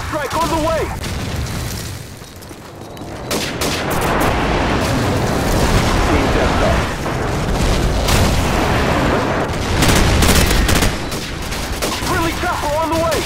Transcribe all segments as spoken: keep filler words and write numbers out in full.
airstrike on the way! Team deathmatch. Friendly chopper on the way!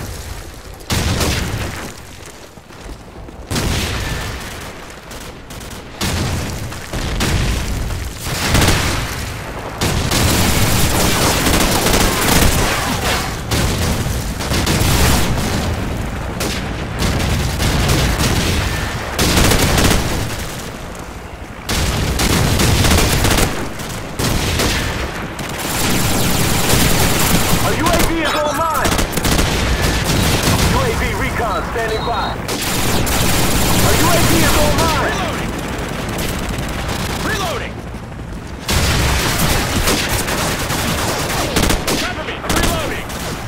Standing by. Our U A V is online. Reloading. Reloading. Cover me. I'm reloading.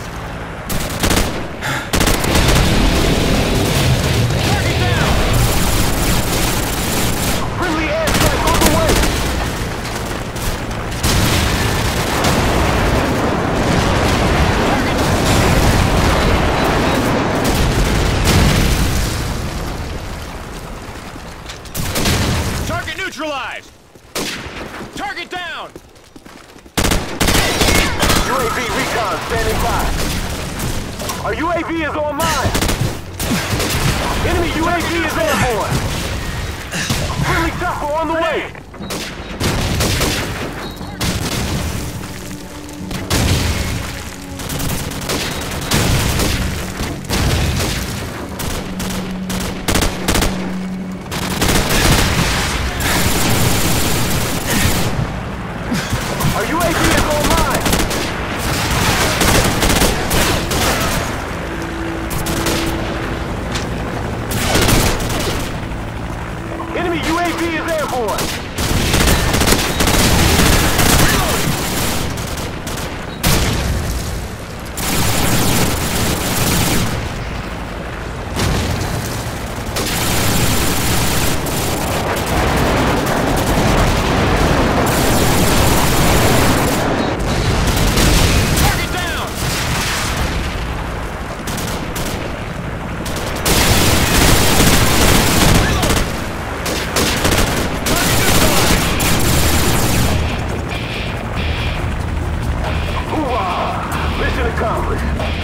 Target down. Friendly airstrike on the way. Neutralized! Target down! U A V recon standing by. Our U A V is online. Enemy U A V is airborne. Friendly chopper on the way. Our U A V is online! Enemy U A V is airborne! Mission accomplished.